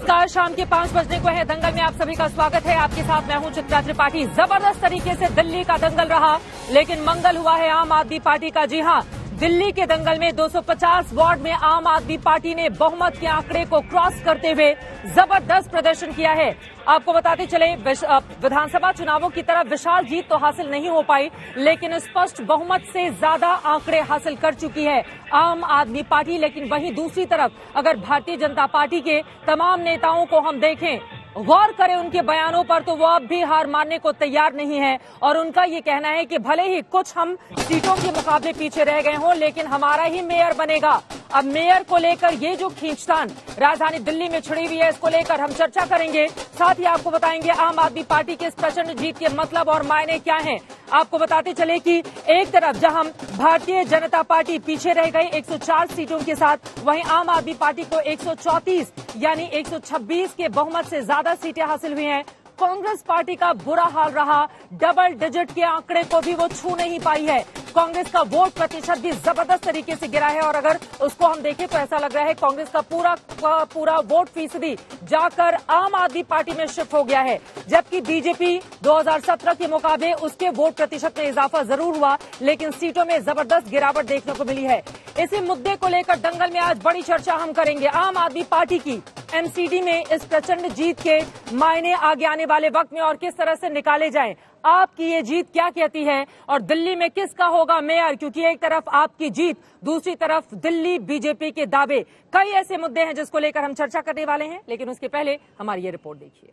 नमस्कार, शाम के 5 बजने को है। दंगल में आप सभी का स्वागत है। आपके साथ मैं हूं चित्रा त्रिपाठी। जबरदस्त तरीके से दिल्ली का दंगल रहा, लेकिन मंगल हुआ है आम आदमी पार्टी का। जी हां, दिल्ली के दंगल में 250 वार्ड में आम आदमी पार्टी ने बहुमत के आंकड़े को क्रॉस करते हुए जबरदस्त प्रदर्शन किया है। आपको बताते चले, विधानसभा चुनावों की तरह विशाल जीत तो हासिल नहीं हो पाई, लेकिन स्पष्ट बहुमत से ज्यादा आंकड़े हासिल कर चुकी है आम आदमी पार्टी। लेकिन वहीं दूसरी तरफ अगर भारतीय जनता पार्टी के तमाम नेताओं को हम देखें, गौर करें उनके बयानों पर, तो वो अब भी हार मानने को तैयार नहीं है। और उनका ये कहना है कि भले ही कुछ हम सीटों के मुकाबले पीछे रह गए हों, लेकिन हमारा ही मेयर बनेगा। अब मेयर को लेकर ये जो खींचतान राजधानी दिल्ली में छिड़ी हुई है, इसको लेकर हम चर्चा करेंगे। साथ ही आपको बताएंगे आम आदमी पार्टी के इस प्रचंड जीत के मतलब और मायने क्या हैं। आपको बताते चले कि एक तरफ जहां भारतीय जनता पार्टी पीछे रह गई 104 सीटों के साथ, वहीं आम आदमी पार्टी को 134 यानी 126 के बहुमत से ज्यादा सीटें हासिल हुई हैं। कांग्रेस पार्टी का बुरा हाल रहा, डबल डिजिट के आंकड़े को भी वो छू नहीं पाई है। कांग्रेस का वोट प्रतिशत भी जबरदस्त तरीके से गिरा है, और अगर उसको हम देखें तो ऐसा लग रहा है कांग्रेस का पूरा वोट फीसदी जाकर आम आदमी पार्टी में शिफ्ट हो गया है। जबकि बीजेपी 2017 के मुकाबले उसके वोट प्रतिशत में इजाफा जरूर हुआ, लेकिन सीटों में जबरदस्त गिरावट देखने को मिली है। इसी मुद्दे को लेकर दंगल में आज बड़ी चर्चा हम करेंगे। आम आदमी पार्टी की एमसीडी में इस प्रचंड जीत के मायने आगे आने वाले वक्त में और किस तरह से निकाले जाएं। आपकी ये जीत क्या कहती है, और दिल्ली में किसका होगा मेयर? क्योंकि एक तरफ आपकी जीत, दूसरी तरफ दिल्ली बीजेपी के दावे। कई ऐसे मुद्दे हैं जिसको लेकर हम चर्चा करने वाले हैं, लेकिन उसके पहले हमारी ये रिपोर्ट देखिए।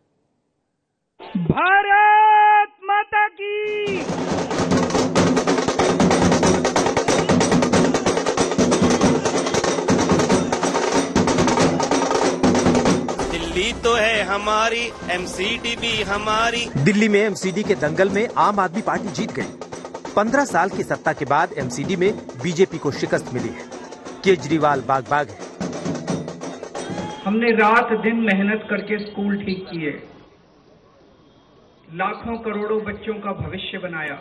भारत माता की। दिल्ली तो है हमारी, एमसीडी भी हमारी। दिल्ली में एमसीडी के दंगल में आम आदमी पार्टी जीत गई। 15 साल की सत्ता के बाद एमसीडी में बीजेपी को शिकस्त मिली है। केजरीवाल बाग बाग है। हमने रात दिन मेहनत करके स्कूल ठीक किए, लाखों करोड़ों बच्चों का भविष्य बनाया।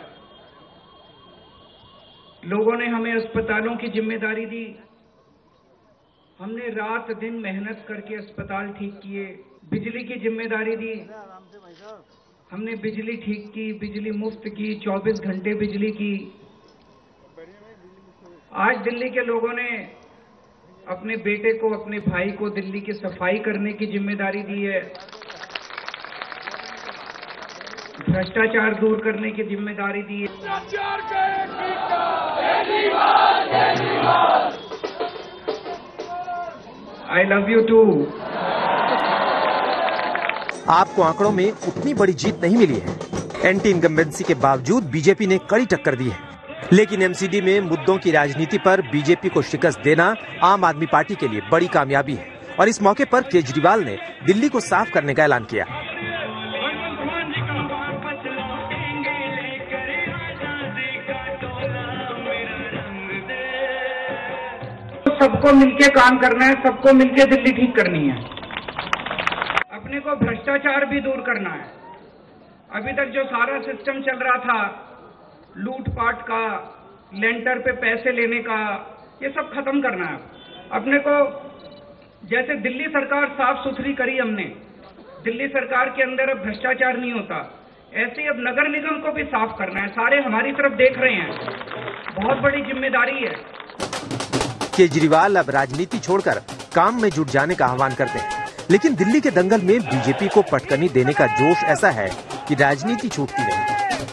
लोगों ने हमें अस्पतालों की जिम्मेदारी दी, हमने रात दिन मेहनत करके अस्पताल ठीक किए। बिजली की जिम्मेदारी दी, हमने बिजली ठीक की, बिजली मुफ्त की, 24 घंटे बिजली की। आज दिल्ली के लोगों ने अपने बेटे को, अपने भाई को दिल्ली की सफाई करने की जिम्मेदारी दी है, भ्रष्टाचार दूर करने की जिम्मेदारी दी है। I love you too। आपको आंकड़ों में उतनी बड़ी जीत नहीं मिली है। एंटी इनकम्बेंसी के बावजूद बीजेपी ने कड़ी टक्कर दी है, लेकिन एमसीडी में मुद्दों की राजनीति पर बीजेपी को शिकस्त देना आम आदमी पार्टी के लिए बड़ी कामयाबी है। और इस मौके पर केजरीवाल ने दिल्ली को साफ करने का ऐलान किया। सबको मिलके काम करना है, सबको मिलके दिल्ली ठीक करनी है। अपने को भ्रष्टाचार भी दूर करना है। अभी तक जो सारा सिस्टम चल रहा था, लूटपाट का, लेंटर पे पैसे लेने का, ये सब खत्म करना है। अपने को जैसे दिल्ली सरकार साफ सुथरी करी हमने, दिल्ली सरकार के अंदर अब भ्रष्टाचार नहीं होता, ऐसे ही अब नगर निगम को भी साफ करना है। सारे हमारी तरफ देख रहे हैं, बहुत बड़ी जिम्मेदारी है। केजरीवाल अब राजनीति छोड़कर काम में जुट जाने का आह्वान करते हैं, लेकिन दिल्ली के दंगल में बीजेपी को पटकनी देने का जोश ऐसा है कि राजनीति छूटती नहीं।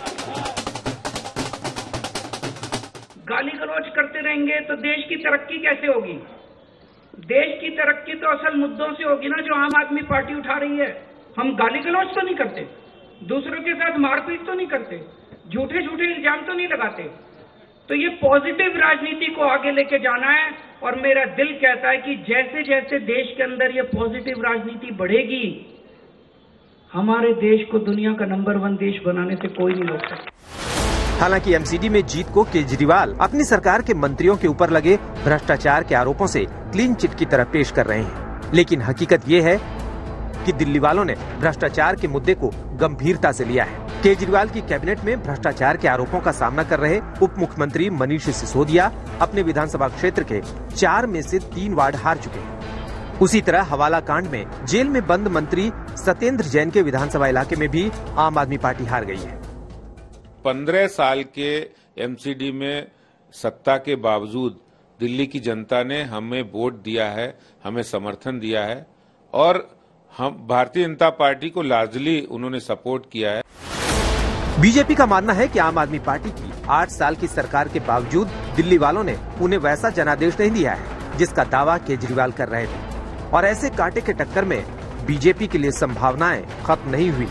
गाली गलौज करते रहेंगे तो देश की तरक्की कैसे होगी? देश की तरक्की तो असल मुद्दों से होगी ना, जो आम आदमी पार्टी उठा रही है। हम गाली गलौज तो नहीं करते, दूसरों के साथ मारपीट तो नहीं करते, झूठे झूठे इल्जाम तो नहीं लगाते। तो ये पॉजिटिव राजनीति को आगे लेके जाना है, और मेरा दिल कहता है कि जैसे जैसे देश के अंदर ये पॉजिटिव राजनीति बढ़ेगी, हमारे देश को दुनिया का नंबर 1 देश बनाने से कोई नहीं रोक सकता। हालांकि एमसीडी में जीत को केजरीवाल अपनी सरकार के मंत्रियों के ऊपर लगे भ्रष्टाचार के आरोपों से क्लीन चिट की तरह पेश कर रहे हैं, लेकिन हकीकत ये है कि दिल्ली वालों ने भ्रष्टाचार के मुद्दे को गंभीरता से लिया है। केजरीवाल की कैबिनेट में भ्रष्टाचार के आरोपों का सामना कर रहे उप मुख्यमंत्री मनीष सिसोदिया अपने विधानसभा क्षेत्र के 4 में से 3 वार्ड हार चुके हैं। उसी तरह हवाला कांड में जेल में बंद मंत्री सत्येंद्र जैन के विधानसभा इलाके में भी आम आदमी पार्टी हार गई है। 15 साल के एमसीडी में सत्ता के बावजूद दिल्ली की जनता ने हमें वोट दिया है, हमें समर्थन दिया है और हम भारतीय जनता पार्टी को लार्जली उन्होंने सपोर्ट किया है। बीजेपी का मानना है कि आम आदमी पार्टी की 8 साल की सरकार के बावजूद दिल्ली वालों ने उन्हें वैसा जनादेश नहीं दिया है जिसका दावा केजरीवाल कर रहे थे, और ऐसे कांटे के टक्कर में बीजेपी के लिए संभावनाएं खत्म नहीं हुई।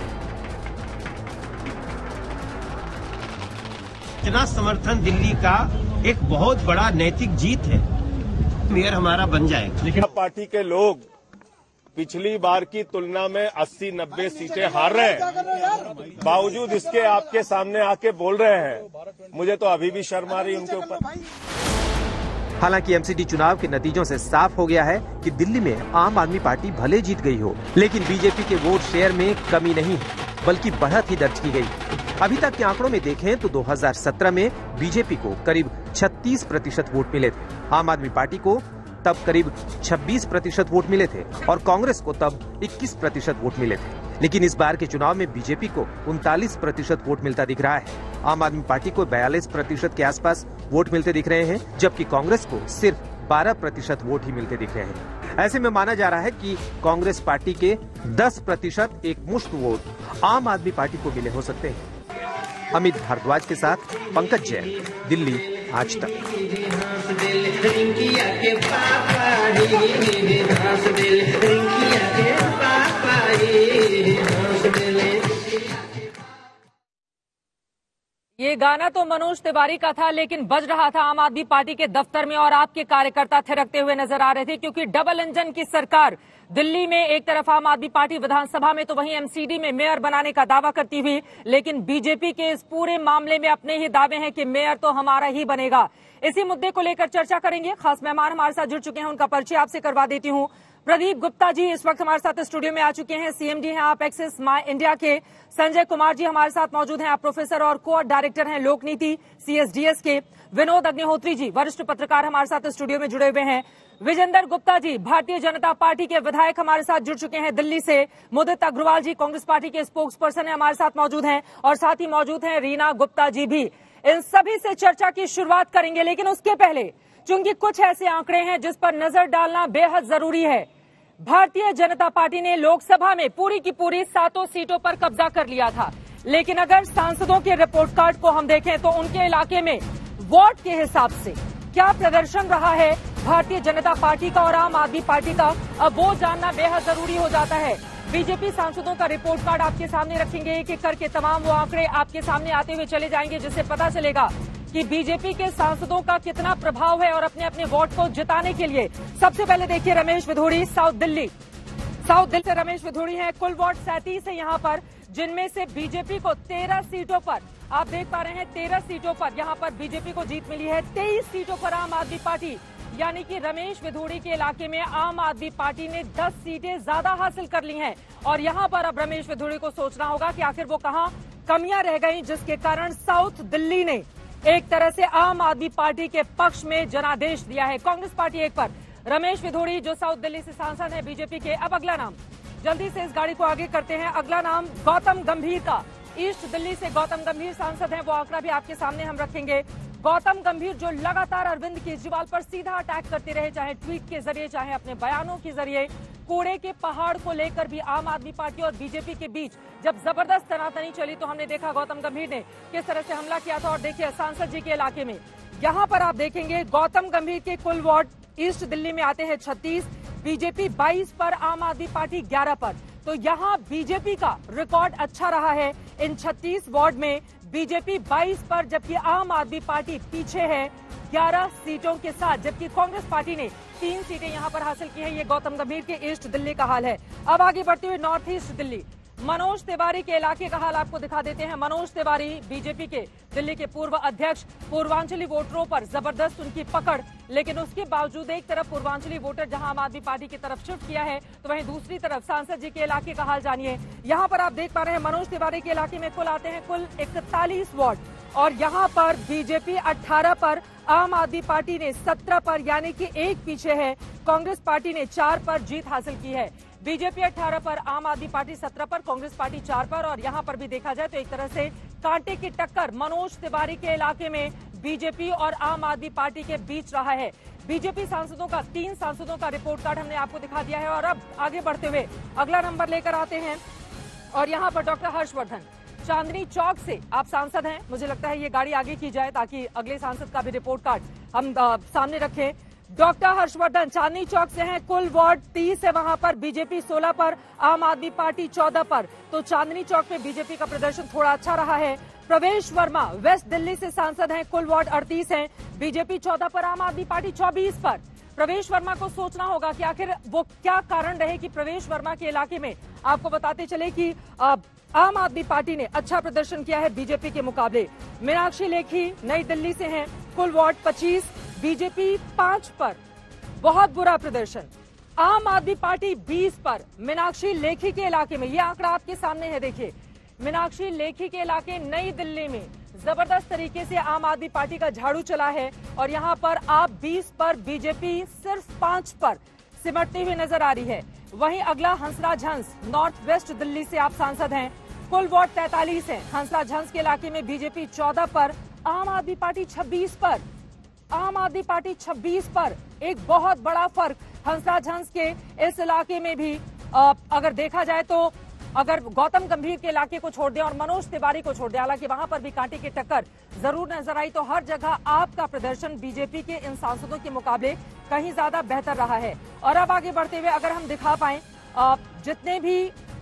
इतना समर्थन दिल्ली का एक बहुत बड़ा नैतिक जीत है। मेयर हमारा बन जाए, लेकिन पार्टी के लोग पिछली बार की तुलना में 80-90 सीटें हार रहे हैं, बावजूद इसके आपके सामने आके बोल रहे हैं। मुझे तो अभी भी शर्म आ रही उनके ऊपर। हालांकि एमसीडी चुनाव के नतीजों से साफ हो गया है कि दिल्ली में आम आदमी पार्टी भले जीत गई हो, लेकिन बीजेपी के वोट शेयर में कमी नहीं बल्कि बढ़त ही दर्ज की गई। अभी तक के आंकड़ों में देखें तो 2017 में बीजेपी को करीब 36% वोट मिले थे, आम आदमी पार्टी को तब करीब 26% वोट मिले थे और कांग्रेस को तब 21% वोट मिले थे। लेकिन इस बार के चुनाव में बीजेपी को 39% वोट मिलता दिख रहा है, आम आदमी पार्टी को 42% के आसपास वोट मिलते दिख रहे हैं, जबकि कांग्रेस को सिर्फ 12% वोट ही मिलते दिख रहे हैं। ऐसे में माना जा रहा है कि कांग्रेस पार्टी के 10% एक मुश्त वोट आम आदमी पार्टी को मिले हो सकते हैं। अमित भारद्वाज के साथ पंकज जैन, दिल्ली आज तक। ये गाना तो मनोज तिवारी का था, लेकिन बज रहा था आम आदमी पार्टी के दफ्तर में और आपके कार्यकर्ता थिरकते हुए नजर आ रहे थे, क्योंकि डबल इंजन की सरकार दिल्ली में एक तरफ आम आदमी पार्टी विधानसभा में तो वहीं एमसीडी में मेयर बनाने का दावा करती हुई, लेकिन बीजेपी के इस पूरे मामले में अपने ही दावे हैं कि मेयर तो हमारा ही बनेगा। इसी मुद्दे को लेकर चर्चा करेंगे। खास मेहमान हमारे साथ जुड़ चुके हैं, उनका परिचय आपसे करवा देती हूँ। प्रदीप गुप्ता जी इस वक्त हमारे साथ स्टूडियो में आ चुके हैं, सीएमडी हैं आप एक्सिस माय इंडिया के। संजय कुमार जी हमारे साथ मौजूद हैं, आप प्रोफेसर और को डायरेक्टर हैं लोक नीति सीएसडीएस के। विनोद अग्निहोत्री जी वरिष्ठ पत्रकार हमारे साथ स्टूडियो में जुड़े हुए हैं। विजेंदर गुप्ता जी भारतीय जनता पार्टी के विधायक हमारे साथ जुड़ चुके हैं दिल्ली से। मुदित अग्रवाल जी कांग्रेस पार्टी के स्पोक्स पर्सन है, हमारे साथ मौजूद हैं, और साथ ही मौजूद हैं रीना गुप्ता जी भी। इन सभी से चर्चा की शुरुआत करेंगे, लेकिन उसके पहले चूंकि कुछ ऐसे आंकड़े हैं जिस पर नजर डालना बेहद जरूरी है। भारतीय जनता पार्टी ने लोकसभा में पूरी की पूरी 7 सीटों पर कब्जा कर लिया था, लेकिन अगर सांसदों के रिपोर्ट कार्ड को हम देखें तो उनके इलाके में वोट के हिसाब से क्या प्रदर्शन रहा है भारतीय जनता पार्टी का और आम आदमी पार्टी का, अब वो जानना बेहद जरूरी हो जाता है। बीजेपी सांसदों का रिपोर्ट कार्ड आपके सामने रखेंगे, एक एक करके तमाम वो आंकड़े आपके सामने आते हुए चले जाएंगे, जिससे पता चलेगा कि बीजेपी के सांसदों का कितना प्रभाव है और अपने अपने वोट को जिताने के लिए। सबसे पहले देखिए रमेश विधोड़ी साउथ दिल्ली से रमेश विधोड़ी हैं। कुल वोट 37 है यहाँ पर, जिनमें से बीजेपी को 13 सीटों पर आप देख पा रहे हैं, 13 सीटों पर यहाँ पर बीजेपी को जीत मिली है। 23 सीटों पर आम आदमी पार्टी, यानी कि रमेश विधोड़ी के इलाके में आम आदमी पार्टी ने 10 सीटें ज्यादा हासिल कर ली हैं। और यहाँ पर अब रमेश विधोड़ी को सोचना होगा कि आखिर वो कहाँ कमियां रह गई, जिसके कारण साउथ दिल्ली ने एक तरह से आम आदमी पार्टी के पक्ष में जनादेश दिया है। कांग्रेस पार्टी एक पर, रमेश विधोड़ी जो साउथ दिल्ली से सांसद है बीजेपी के। अब अगला नाम, जल्दी से इस गाड़ी को आगे करते हैं, अगला नाम गौतम गंभीर का। ईस्ट दिल्ली से गौतम गंभीर सांसद हैं, वो आंकड़ा भी आपके सामने हम रखेंगे। गौतम गंभीर जो लगातार अरविंद केजरीवाल पर सीधा अटैक करते रहे, चाहे ट्वीट के जरिए चाहे अपने बयानों के जरिए। कूड़े के पहाड़ को लेकर भी आम आदमी पार्टी और बीजेपी के बीच जब जबरदस्त तनातनी चली तो हमने देखा गौतम गंभीर ने किस तरह से हमला किया था। और देखिए सांसद जी के इलाके में यहाँ पर आप देखेंगे गौतम गंभीर के कुल वोट ईस्ट दिल्ली में आते हैं 36, बीजेपी 22 पर, आम आदमी पार्टी 11 पर। तो यहाँ बीजेपी का रिकॉर्ड अच्छा रहा है इन 36 वार्ड में, बीजेपी 22 पर, जबकि आम आदमी पार्टी पीछे है 11 सीटों के साथ, जबकि कांग्रेस पार्टी ने 3 सीटें यहां पर हासिल की है। ये गौतम गंभीर के ईस्ट दिल्ली का हाल है। अब आगे बढ़ते हुए नॉर्थ ईस्ट दिल्ली, मनोज तिवारी के इलाके का हाल आपको दिखा देते हैं। मनोज तिवारी बीजेपी के दिल्ली के पूर्व अध्यक्ष, पूर्वांचली वोटरों पर जबरदस्त उनकी पकड़, लेकिन उसके बावजूद एक तरफ पूर्वांचली वोटर जहां आम आदमी पार्टी की तरफ शिफ्ट किया है, तो वहीं दूसरी तरफ सांसद जी के इलाके का हाल जानिए। यहां पर आप देख पा रहे हैं मनोज तिवारी के इलाके में कुल आते हैं कुल 41 वार्ड और यहां पर बीजेपी 18 पर, आम आदमी पार्टी ने 17 पर, यानी कि एक पीछे है। कांग्रेस पार्टी ने 4 पर जीत हासिल की है। बीजेपी 18 पर, आम आदमी पार्टी 17 पर, कांग्रेस पार्टी 4 पर। और यहां पर भी देखा जाए तो एक तरह से कांटे की टक्कर मनोज तिवारी के इलाके में बीजेपी और आम आदमी पार्टी के बीच रहा है। बीजेपी सांसदों का 3 सांसदों का रिपोर्ट कार्ड हमने आपको दिखा दिया है। और अब आगे बढ़ते हुए अगला नंबर लेकर आते हैं और यहां पर डॉक्टर हर्षवर्धन, चांदनी चौक से आप सांसद हैं। मुझे लगता है ये गाड़ी आगे की जाए ताकि अगले सांसद का भी रिपोर्ट कार्ड हम सामने रखें। डॉक्टर हर्षवर्धन चांदनी चौक से हैं, कुल वार्ड 30 है वहां पर, बीजेपी 16 पर, आम आदमी पार्टी 14 पर। तो चांदनी चौक में बीजेपी का प्रदर्शन थोड़ा अच्छा रहा है। प्रवेश वर्मा वेस्ट दिल्ली से सांसद हैं, कुल वार्ड 38 हैं, बीजेपी 14 पर, आम आदमी पार्टी 24 पर। प्रवेश वर्मा को सोचना होगा कि आखिर वो क्या कारण रहे कि प्रवेश वर्मा के इलाके में, आपको बताते चले कि आम आदमी पार्टी ने अच्छा प्रदर्शन किया है बीजेपी के मुकाबले। मीनाक्षी लेखी नई दिल्ली से हैं, कुल वार्ड 25, बीजेपी 5 पर, बहुत बुरा प्रदर्शन। आम आदमी पार्टी 20 पर, मीनाक्षी लेखी के इलाके में, यह आंकड़ा आपके सामने है, देखिए मीनाक्षी लेखी के इलाके नई दिल्ली में जबरदस्त तरीके से आम आदमी पार्टी का झाड़ू चला है। और यहां पर आप 20 पर, बीजेपी सिर्फ 5 पर सिमटती हुई नजर आ रही है। वहीं अगला हंसराज हंस, नॉर्थ वेस्ट दिल्ली से आप सांसद हैं, कुल वार्ड 43 है। हंसराज हंस के इलाके में बीजेपी 14 पर, आम आदमी पार्टी 26 पर, आम आदमी पार्टी 26 पर। एक बहुत बड़ा फर्क हंसराज हंस के इस इलाके में भी अगर देखा जाए तो, अगर गौतम गंभीर के इलाके को छोड़ दें और मनोज तिवारी को छोड़ दें, हालांकि वहां पर भी कांटे की टक्कर जरूर नजर आई, तो हर जगह आपका प्रदर्शन बीजेपी के इन सांसदों के मुकाबले कहीं ज्यादा बेहतर रहा है। और अब आगे बढ़ते हुए अगर हम दिखा पाएं, जितने भी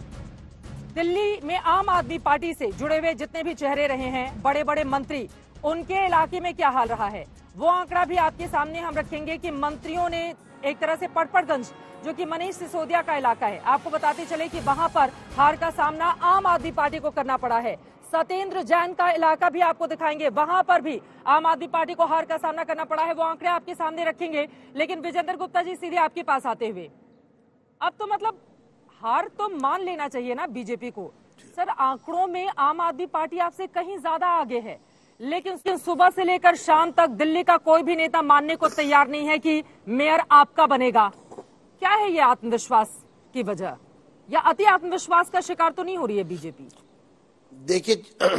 दिल्ली में आम आदमी पार्टी से जुड़े हुए जितने भी चेहरे रहे हैं, बड़े बड़े मंत्री, उनके इलाके में क्या हाल रहा है, वो आंकड़ा भी आपके सामने हम रखेंगे कि मंत्रियों ने एक तरह से पटपड़गंज, जो कि मनीष सिसोदिया का इलाका है, आपको बताते चले कि वहां पर हार का सामना आम आदमी पार्टी को करना पड़ा है। सत्येंद्र जैन का इलाका भी आपको दिखाएंगे, वहां पर भी आम आदमी पार्टी को हार का सामना करना पड़ा है, वो आंकड़े आपके सामने रखेंगे। लेकिन विजेंद्र गुप्ता जी, सीधे आपके पास आते हुए, अब तो मतलब हार तो मान लेना चाहिए ना बीजेपी को। सर, आंकड़ों में आम आदमी पार्टी आपसे कहीं ज्यादा आगे है, लेकिन सुबह से लेकर शाम तक दिल्ली का कोई भी नेता मानने को तैयार नहीं है कि मेयर आपका बनेगा। क्या है ये आत्मविश्वास की वजह, या अति आत्मविश्वास का शिकार तो नहीं हो रही है बीजेपी? देखिए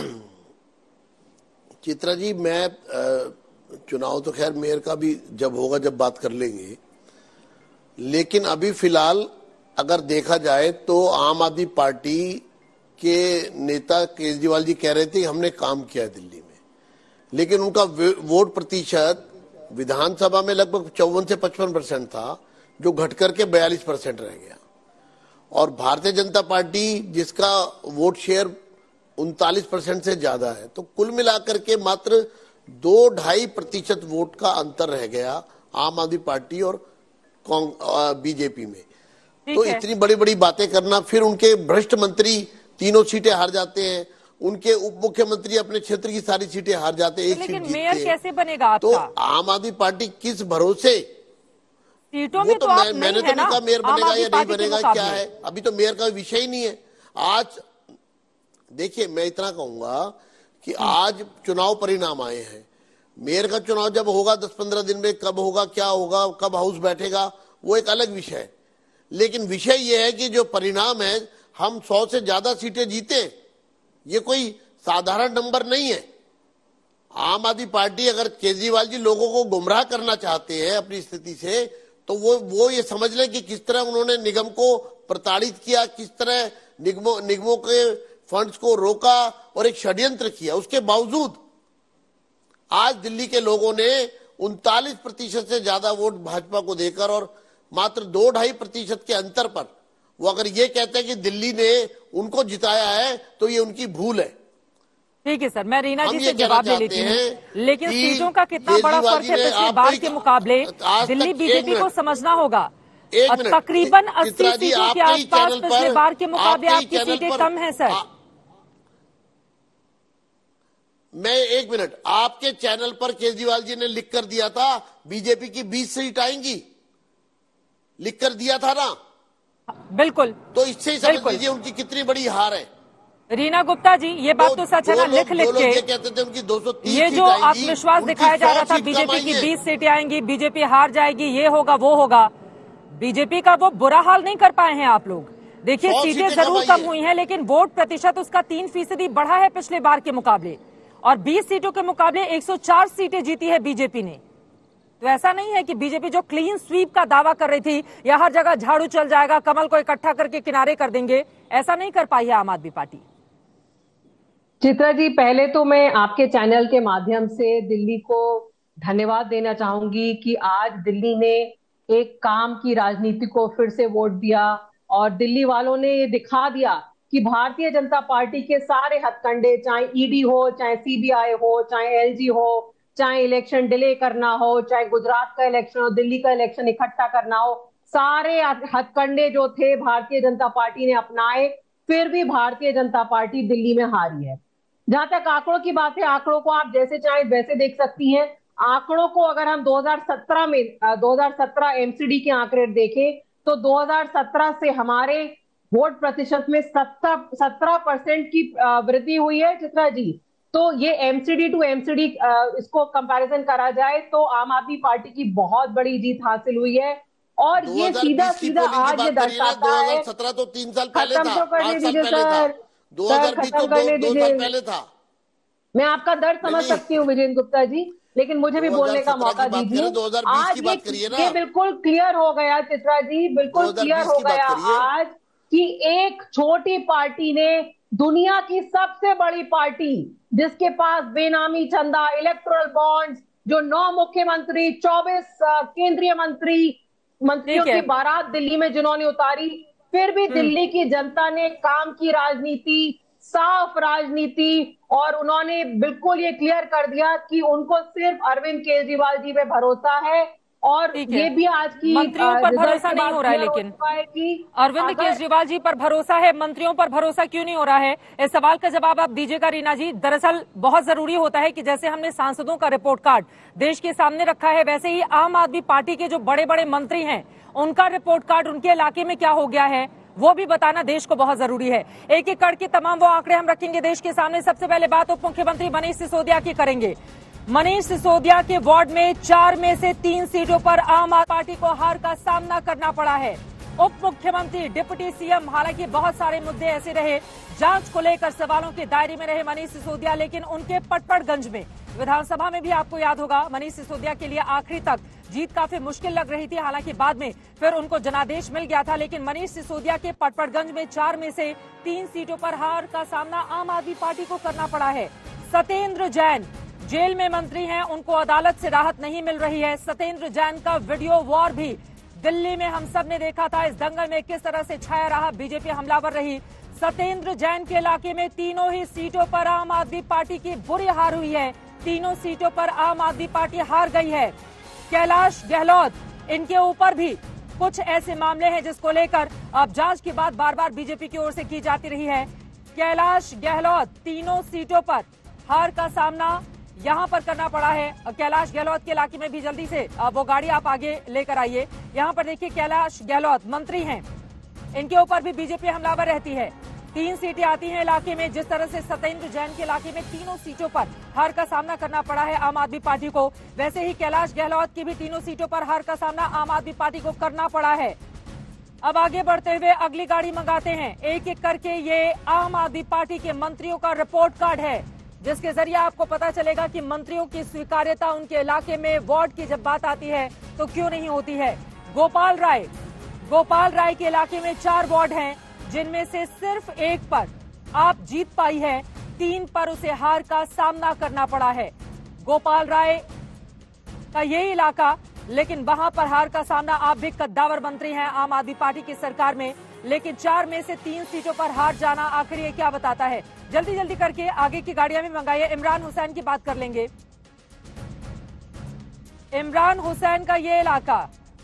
चित्रा जी, मैं चुनाव तो खैर मेयर का भी जब होगा जब बात कर लेंगे, लेकिन अभी फिलहाल अगर देखा जाए तो आम आदमी पार्टी के नेता केजरीवाल जी कह रहे थे हमने काम किया है दिल्ली में, लेकिन उनका वोट प्रतिशत विधानसभा में लगभग 54 से 55% था, जो घटकर के 42% रह गया। और भारतीय जनता पार्टी जिसका वोट शेयर 39% से ज्यादा है, तो कुल मिलाकर के मात्र 2-2.5% वोट का अंतर रह गया आम आदमी पार्टी और बीजेपी में। तो इतनी बड़ी बड़ी बातें करना, फिर उनके भ्रष्ट मंत्री 3 सीटें हार जाते हैं, उनके उप मुख्यमंत्री अपने क्षेत्र की सारी सीटें हार जाते हैं, एक सीट जीतते हैं। मेयर कैसे बनेगा आपका? तो आम आदमी पार्टी किस भरोसे सीटों में तो आप मैंने तो नहीं कहा मेयर बनेगा या नहीं बनेगा, क्या है, अभी तो मेयर का विषय ही नहीं है। आज देखिए, मैं इतना कहूंगा कि आज चुनाव परिणाम आए हैं, मेयर का चुनाव जब होगा 10-15 दिन में, कब होगा, क्या होगा, कब हाउस बैठेगा, वो एक अलग विषय है। लेकिन विषय ये है कि जो परिणाम है, हम 100 से ज्यादा सीटें जीते, ये कोई साधारण नंबर नहीं है। आम आदमी पार्टी, अगर केजरीवाल जी लोगों को गुमराह करना चाहते हैं अपनी स्थिति से, तो वो ये समझ लें कि किस तरह उन्होंने निगम को प्रताड़ित किया, किस तरह निगमों के फंड्स को रोका और एक षड्यंत्र किया। उसके बावजूद आज दिल्ली के लोगों ने 39% से ज्यादा वोट भाजपा को देकर और मात्र 2-2.5% के अंतर पर वो अगर ये कहते हैं कि दिल्ली ने उनको जिताया है, तो ये उनकी भूल है। ठीक है सर, मैं रीना जी से जवाब ले लेती हूँ, लेकिन सीटों का कितना बड़ा फर्क है पिछली बार के मुकाबले, दिल्ली बीजेपी को समझना होगा। तकरीबन 80 सीटों के आसपास पिछले बार के मुकाबले आपकी सीटें कम है सर। मैं 1 मिनट, आपके चैनल पर केजरीवाल जी ने लिख कर दिया था बीजेपी की 20 सीट आएंगी, लिख कर दिया था ना? बिल्कुल। तो इससे ही समझ लीजिए उनकी कितनी बड़ी हार है। रीना गुप्ता जी, ये बात तो सच है ना, लिख लिख के कहते थे उनकी 230 ये जो आत्मविश्वास दिखाया जा रहा था बीजेपी की 20 सीटें आएंगी, बीजेपी हार जाएगी, ये होगा वो होगा, बीजेपी का वो बुरा हाल नहीं कर पाए हैं आप लोग। देखिए सीटें जरूर कम हुई हैं, लेकिन वोट प्रतिशत उसका 3% बढ़ा है पिछले बार के मुकाबले, और 20 सीटों के मुकाबले 104 सीटें जीती है बीजेपी ने। तो ऐसा नहीं है कि बीजेपी जो क्लीन स्वीप का दावा कर रही थी या हर जगह झाड़ू चल जाएगा, कमल को इकट्ठा करके किनारे कर देंगे, ऐसा नहीं कर पाई है आम आदमी पार्टी। चित्रा जी, पहले तो मैं आपके चैनल के माध्यम से दिल्ली को धन्यवाद देना चाहूंगी कि आज दिल्ली ने एक काम की राजनीति को फिर से वोट दिया, और दिल्ली वालों ने ये दिखा दिया कि भारतीय जनता पार्टी के सारे हथकंडे, चाहे ईडी हो, चाहे सीबीआई हो, चाहे एलजी हो, चाहे इलेक्शन डिले करना हो, चाहे गुजरात का इलेक्शन हो, दिल्ली का इलेक्शन इकट्ठा करना हो, सारे हथकंडे जो थे भारतीय जनता पार्टी ने अपनाए, फिर भी भारतीय जनता पार्टी दिल्ली में हारी है। जहां तक आंकड़ों की बात है, आंकड़ों को आप जैसे चाहे वैसे देख सकती हैं। आंकड़ों को अगर हम 2017 एमसीडी के आंकड़े देखें तो 2017 से हमारे वोट प्रतिशत में 17% की वृद्धि हुई है चित्रा जी। तो ये एमसीडी टू एमसीडी इसको कंपैरिजन करा जाए तो आम आदमी पार्टी की बहुत बड़ी जीत हासिल हुई है, और ये सीधा सीधा आज ये दर्शाता है। 2017 तो 3 साल पहले था, 5 साल पहले था। 2020 तो 2 साल पहले था। मैं आपका दर्द समझ सकती हूँ विजेंद्र गुप्ता जी, लेकिन मुझे भी बोलने का मौका दीजिए। 2020 की बात करिए ना। ये बिल्कुल क्लियर हो गया चित्रा जी, बिल्कुल क्लियर हो गया आज कि एक छोटी पार्टी ने दुनिया की सबसे बड़ी पार्टी, जिसके पास बेनामी चंदा, इलेक्टोरल बॉन्ड्स, जो 9 मुख्यमंत्री, 24 केंद्रीय मंत्रियों की बारात दिल्ली में जिन्होंने उतारी, फिर भी दिल्ली की जनता ने काम की राजनीति, साफ राजनीति, और उन्होंने बिल्कुल ये क्लियर कर दिया कि उनको सिर्फ अरविंद केजरीवाल जी पे भरोसा है। और ये भी आज की मंत्रियों पर भरोसा नहीं हो रहा है, लेकिन अरविंद केजरीवाल जी पर भरोसा है, मंत्रियों पर भरोसा क्यों नहीं हो रहा है? इस सवाल का जवाब आप दीजिएगा रीना जी। दरअसल बहुत जरूरी होता है कि जैसे हमने सांसदों का रिपोर्ट कार्ड देश के सामने रखा है, वैसे ही आम आदमी पार्टी के जो बड़े बड़े मंत्री हैं उनका रिपोर्ट कार्ड, उनके इलाके में क्या हो गया है, वो भी बताना देश को बहुत जरूरी है। एक एक करके तमाम वो आंकड़े हम रखेंगे देश के सामने। सबसे पहले बात उप मुख्यमंत्री मनीष सिसोदिया की करेंगे। मनीष सिसोदिया के वार्ड में 4 में से 3 सीटों पर आम आदमी पार्टी को हार का सामना करना पड़ा है। उप मुख्यमंत्री, डिप्टी सीएम, हालांकि बहुत सारे मुद्दे ऐसे रहे, जांच को लेकर सवालों के दायरे में रहे मनीष सिसोदिया, लेकिन उनके पटपड़गंज में विधानसभा में भी आपको याद होगा मनीष सिसोदिया के लिए आखिरी तक जीत काफी मुश्किल लग रही थी। हालांकि बाद में फिर उनको जनादेश मिल गया था, लेकिन मनीष सिसोदिया के पटपड़गंज में 4 में से 3 सीटों पर हार का सामना आम आदमी पार्टी को करना पड़ा है। सत्येंद्र जैन जेल में मंत्री हैं, उनको अदालत से राहत नहीं मिल रही है। सत्येंद्र जैन का वीडियो वॉर भी दिल्ली में हम सब ने देखा था। इस दंगल में किस तरह से छाया रहा, बीजेपी हमलावर रही। सत्येंद्र जैन के इलाके में तीनों ही सीटों पर आम आदमी पार्टी की बुरी हार हुई है। तीनों सीटों पर आम आदमी पार्टी हार गई है। कैलाश गहलोत, इनके ऊपर भी कुछ ऐसे मामले हैं जिसको लेकर अब जांच की बात बार बार बीजेपी की ओर से की जाती रही है। कैलाश गहलोत तीनों सीटों पर हार का सामना यहां पर करना पड़ा है। कैलाश गहलोत के इलाके में भी जल्दी से वो गाड़ी आप आगे लेकर आइए। यहां पर देखिए कैलाश गहलोत मंत्री हैं, इनके ऊपर भी बीजेपी हमलावर रहती है। 3 सीटें आती हैं इलाके में। जिस तरह से सत्येंद्र जैन के इलाके में तीनों सीटों पर हार का सामना करना पड़ा है आम आदमी पार्टी को, वैसे ही कैलाश गहलोत की भी तीनों सीटों पर हार का सामना आम आदमी पार्टी को करना पड़ा है। अब आगे बढ़ते हुए अगली गाड़ी मंगाते हैं। एक एक करके ये आम आदमी पार्टी के मंत्रियों का रिपोर्ट कार्ड है, जिसके जरिए आपको पता चलेगा कि मंत्रियों की स्वीकार्यता उनके इलाके में वार्ड की जब बात आती है तो क्यों नहीं होती है। गोपाल राय के इलाके में 4 वार्ड हैं, जिनमें से सिर्फ 1 पर आप जीत पाई है, 3 पर उसे हार का सामना करना पड़ा है। गोपाल राय का ये इलाका, लेकिन वहां पर हार का सामना, आप भी कद्दावर मंत्री हैं आम आदमी पार्टी की सरकार में, लेकिन 4 में से 3 सीटों पर हार जाना आखिर ये क्या बताता है। जल्दी जल्दी करके आगे की गाड़ियां भी मंगाइए। इमरान हुसैन की बात कर लेंगे। इमरान हुसैन का ये इलाका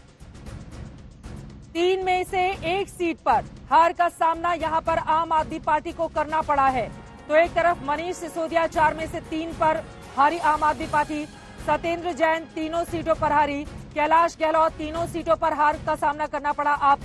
3 में से 1 सीट पर हार का सामना यहां पर आम आदमी पार्टी को करना पड़ा है। तो एक तरफ मनीष सिसोदिया 4 में से 3 पर हारी आम आदमी पार्टी, सत्येंद्र जैन तीनों सीटों पर हारी, कैलाश गहलोत तीनों सीटों पर हार का सामना करना पड़ा आपको।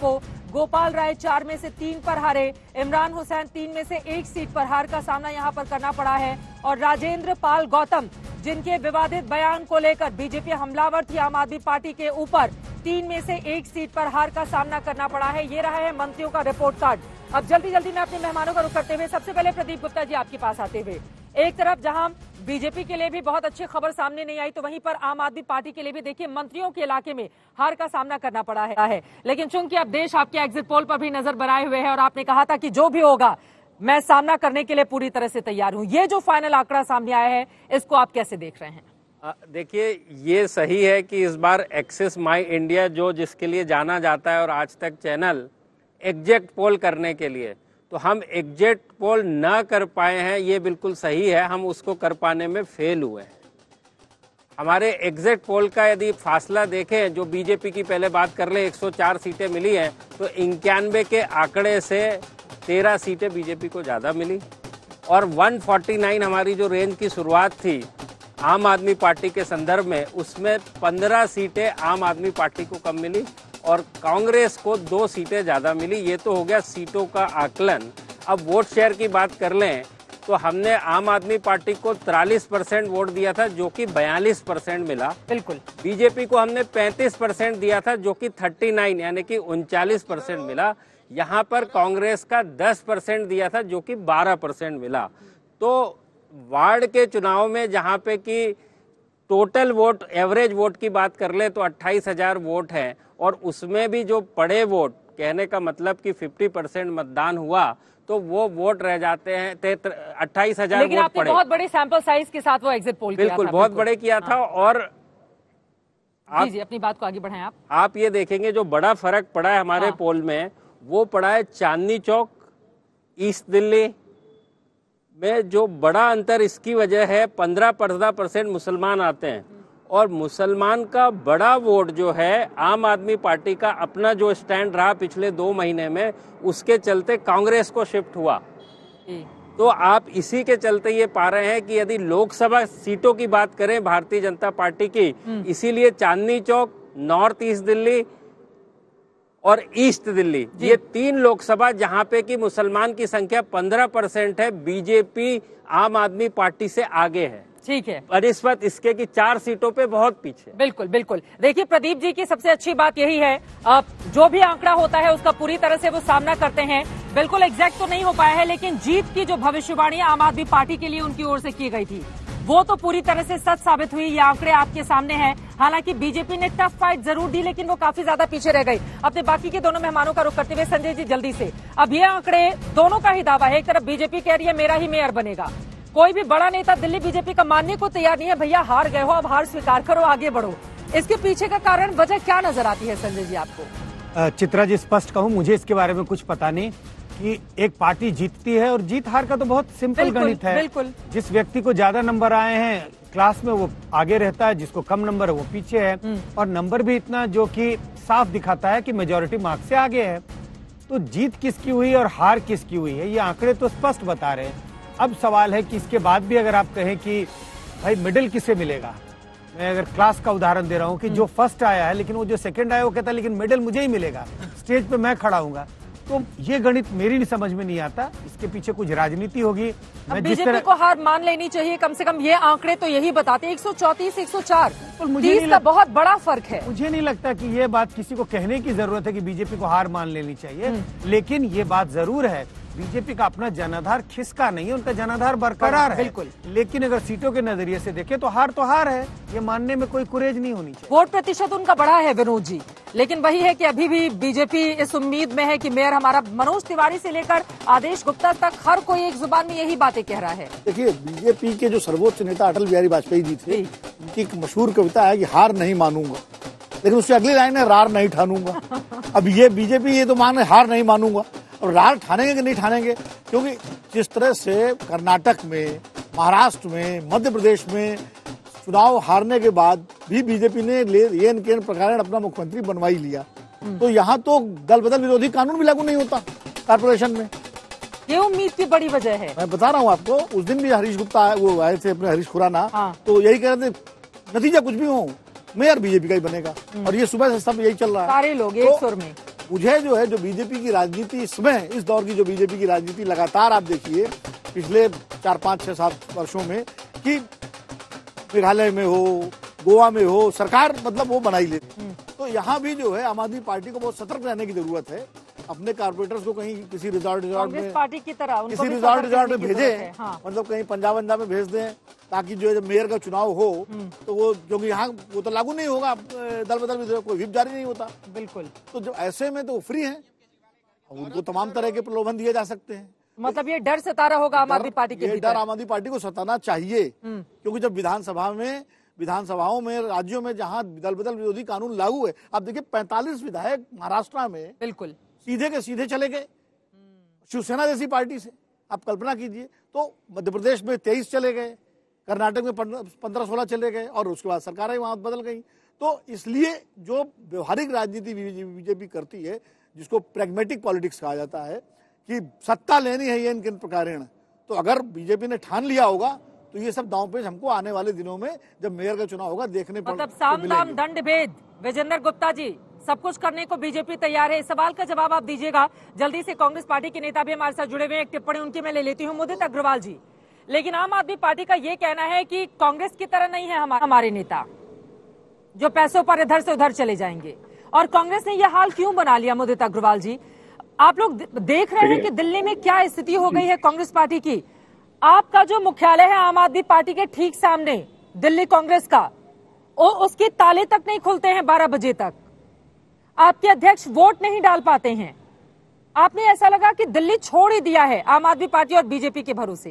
गोपाल राय 4 में से 3 पर हारे, इमरान हुसैन 3 में से 1 सीट पर हार का सामना यहां पर करना पड़ा है। और राजेंद्र पाल गौतम, जिनके विवादित बयान को लेकर बीजेपी हमलावर थी आम आदमी पार्टी के ऊपर, 3 में से 1 सीट पर हार का सामना करना पड़ा है। ये रहा है मंत्रियों का रिपोर्ट कार्ड। अब जल्दी जल्दी मैं अपने मेहमानों का रुख करते हुए सबसे पहले प्रदीप गुप्ता जी आपके पास आते हुए, एक तरफ जहां बीजेपी के लिए भी बहुत अच्छी खबर सामने नहीं आई, तो वहीं पर आम आदमी पार्टी के लिए भी देखिए मंत्रियों के इलाके में हार का सामना करना पड़ा है। लेकिन चूंकि अब देश आपके एग्जिट पोल पर भी नजर बनाए हुए है और आपने कहा था कि जो भी होगा मैं सामना करने के लिए पूरी तरह से तैयार हूं, ये जो फाइनल आंकड़ा सामने आया है इसको आप कैसे देख रहे हैं? देखिए, ये सही है कि इस बार एक्सिस माई इंडिया जो जिसके लिए जाना जाता है और आज तक चैनल एग्जैक्ट पोल करने के लिए, तो हम एग्जैक्ट पोल ना कर पाए हैं, ये बिल्कुल सही है। हम उसको कर पाने में फेल हुए हैं। हमारे एग्जैक्ट पोल का यदि फासला देखें, जो बीजेपी की पहले बात कर ले 104 सीटें मिली हैं, तो 91 के आंकड़े से 13 सीटें बीजेपी को ज़्यादा मिली और 149 हमारी जो रेंज की शुरुआत थी आम आदमी पार्टी के संदर्भ में, उसमें 15 सीटें आम आदमी पार्टी को कम मिली और कांग्रेस को 2 सीटें ज़्यादा मिली। ये तो हो गया सीटों का आकलन। अब वोट शेयर की बात कर लें तो हमने आम आदमी पार्टी को 43% वोट दिया था, जो कि 42% मिला। बिल्कुल। बीजेपी को हमने 35% दिया था, जो कि 39 यानी कि 39% मिला। यहाँ पर कांग्रेस का 10% दिया था, जो कि 12% मिला। तो वार्ड के चुनाव में जहाँ पे कि टोटल वोट, एवरेज वोट की बात कर ले तो 28,000 वोट है और उसमें भी जो पड़े वोट, कहने का मतलब कि 50% मतदान हुआ, तो वो वोट रह जाते हैं 28,000 वोट आपने पड़े। बहुत बड़े सैंपल साइज के साथ वो एग्जिट पोल किया था। बिल्कुल, बहुत बड़े किया था। और जी अपनी बात को आगे बढ़ाएं आप ये देखेंगे जो बड़ा फर्क पड़ा है हमारे पोल में, वो पड़ा है चांदनी चौक, ईस्ट दिल्ली में। जो बड़ा अंतर इसकी वजह है, 15% मुसलमान आते हैं और मुसलमान का बड़ा वोट जो है आम आदमी पार्टी का अपना जो स्टैंड रहा पिछले 2 महीने में, उसके चलते कांग्रेस को शिफ्ट हुआ। तो आप इसी के चलते ये पा रहे हैं कि यदि लोकसभा सीटों की बात करें भारतीय जनता पार्टी की, इसीलिए चांदनी चौक, नॉर्थ ईस्ट दिल्ली और ईस्ट दिल्ली, ये 3 लोकसभा जहां पे कि मुसलमान की संख्या 15% है, बीजेपी आम आदमी पार्टी से आगे है। ठीक है। बनिस्बत इसके कि 4 सीटों पे बहुत पीछे। बिल्कुल बिल्कुल। देखिए प्रदीप जी की सबसे अच्छी बात यही है, जो भी आंकड़ा होता है उसका पूरी तरह से वो सामना करते हैं। बिल्कुल एग्जैक्ट तो नहीं हो पाया है, लेकिन जीत की जो भविष्यवाणी आम आदमी पार्टी के लिए उनकी ओर से की गई थी, वो तो पूरी तरह से सच साबित हुई। ये आंकड़े आपके सामने हैं। हालांकि बीजेपी ने टफ फाइट जरूर दी, लेकिन वो काफी ज्यादा पीछे रह गई। अपने बाकी के दोनों मेहमानों का रुख करते हुए संजय जी जल्दी से, अब ये आंकड़े दोनों का ही दावा है। एक तरफ बीजेपी कह रही है मेरा ही मेयर बनेगा, कोई भी बड़ा नेता दिल्ली बीजेपी का मानने को तैयार नहीं है। भैया हार गए हो, अब हार स्वीकार करो, आगे बढ़ो। इसके पीछे का कारण, वजह क्या नजर आती है संजय जी आपको? चित्रा जी, स्पष्ट कहूं, मुझे इसके बारे में कुछ पता नहीं कि एक पार्टी जीतती है और जीत हार का तो बहुत सिंपल गणित है। बिल्कुल। जिस व्यक्ति को ज्यादा नंबर आए हैं क्लास में वो आगे रहता है, जिसको कम नंबर है वो पीछे है। और नंबर भी इतना जो कि साफ दिखाता है कि मेजॉरिटी मार्क्स से आगे है। तो जीत किसकी हुई और हार किसकी हुई है, ये आंकड़े तो स्पष्ट बता रहे हैं। अब सवाल है कि इसके बाद भी अगर आप कहें कि भाई मिडिल किसे मिलेगा, मैं अगर क्लास का उदाहरण दे रहा हूं कि जो फर्स्ट आया है लेकिन वो जो सेकंड आया वो कहता है लेकिन मेडल मुझे ही मिलेगा, स्टेज पे मैं खड़ा हूंगा, तो ये गणित मेरी समझ में नहीं आता। इसके पीछे कुछ राजनीति होगी। बीजेपी को हार मान लेनी चाहिए, कम से कम ये आंकड़े तो यही बताते हैं। 134, 104, 30 का बहुत बड़ा फर्क है। मुझे नहीं लगता कि ये बात किसी को कहने की जरूरत है कि बीजेपी को हार मान लेनी चाहिए, लेकिन ये बात जरूर है बीजेपी का अपना जनाधार खिसका नहीं है, उनका जनाधार बरकरार है। बिल्कुल। लेकिन अगर सीटों के नजरिए से देखें तो हार है, ये मानने में कोई कुरेज नहीं होनी चाहिए। वोट प्रतिशत उनका बढ़ा है विनोद जी, लेकिन वही है कि अभी भी बीजेपी इस उम्मीद में है कि मेयर हमारा, मनोज तिवारी से लेकर आदेश गुप्ता तक हर कोई एक जुबान में यही बातें कह रहा है। देखिए, बीजेपी के जो सर्वोच्च नेता अटल बिहारी वाजपेयी जी थे, उनकी एक मशहूर कविता है कि हार नहीं मानूंगा, लेकिन उसकी अगली लाइन है रार नहीं ठानूंगा। अब ये बीजेपी ये तो मान हार नहीं मानूंगा, अब रार ठानेंगे कि नहीं ठानेंगे, क्योंकि जिस तरह से कर्नाटक में, महाराष्ट्र में, मध्य प्रदेश में चुनाव हारने के बाद भी बीजेपी ने येन केन प्रकार अपना मुख्यमंत्री बनवा ही लिया, तो यहाँ तो दल बदल विरोधी कानून भी लागू नहीं होता कॉर्पोरेशन में। ये उम्मीद की बड़ी वजह है। मैं बता रहा हूँ आपको, उस दिन भी हरीश गुप्ता वो आए थे अपने, हरीश खुराना, तो यही कह रहे थे नतीजा कुछ भी हो मेयर बीजेपी का ही बनेगा, और ये सुबह से सब यही चल रहा है। सारे लोग एक सुर में। मुझे जो है जो बीजेपी की राजनीति इसमें इस दौर की जो बीजेपी की राजनीति लगातार आप देखिए पिछले 4, 5, 6, 7 वर्षों में कि मेघालय में हो, गोवा में हो, सरकार मतलब वो बना ही लेती। तो यहाँ भी जो है आम आदमी पार्टी को बहुत सतर्क रहने की जरूरत है। अपने कारपोरेटर्स को कहीं किसी रिजॉर्ट में पार्टी की तरह किसी रिजॉर्ट में भेजें, हाँ। मतलब कहीं पंजाब में भेज दें ताकि जो है जब मेयर का चुनाव हो तो वो, क्योंकि यहाँ वो तो लागू नहीं होगा, दल बदल भी कोई व्हिप जारी नहीं होता। बिल्कुल। तो जब ऐसे में तो फ्री है, उनको तमाम तरह के प्रलोभन दिए जा सकते हैं। मतलब ये डर सता रहा होगा आम आदमी पार्टी के डर आम आदमी पार्टी को सताना चाहिए, क्योंकि जब विधानसभाओं में राज्यों में जहां दल बदल विरोधी कानून लागू है, आप देखिए 45 विधायक महाराष्ट्र में बिल्कुल सीधे के सीधे चले गए शिवसेना जैसी पार्टी से। आप कल्पना कीजिए। तो मध्य प्रदेश में 23 चले गए, कर्नाटक में 15-16 चले गए और उसके बाद सरकारें वहां बदल गई। तो इसलिए जो व्यवहारिक राजनीति बीजेपी करती है, जिसको प्रैग्मेटिक पॉलिटिक्स कहा जाता है कि सत्ता लेनी है ये इन किन प्रकारेण, तो अगर बीजेपी ने ठान लिया होगा तो ये सब दांव पेच हमको आने वाले दिनों में जब मेयर का चुनाव होगा देखने पर मतलब साम दाम दंड भेद। विजेंद्र गुप्ता जी, सब कुछ करने को बीजेपी तैयार है। इस सवाल का जवाब आप दीजिएगा। जल्दी से कांग्रेस पार्टी के नेता भी हमारे साथ जुड़े हुए हैं, एक टिप्पणी उनकी मैं ले लेती हूँ। मुदित अग्रवाल जी, लेकिन आम आदमी पार्टी का ये कहना है कि कांग्रेस की तरह नहीं है हमारे नेता जो पैसों पर इधर से उधर चले जाएंगे, और कांग्रेस ने यह हाल क्यों बना लिया? मुदित अग्रवाल जी, आप लोग देख रहे हैं कि दिल्ली में क्या स्थिति हो गई है कांग्रेस पार्टी की। आपका जो मुख्यालय है आम आदमी पार्टी के ठीक सामने दिल्ली कांग्रेस का, उसके ताले तक नहीं खुलते हैं 12 बजे तक। आपके अध्यक्ष वोट नहीं डाल पाते हैं। आपने ऐसा लगा कि दिल्ली छोड़ ही दिया है आम आदमी पार्टी और बीजेपी के भरोसे।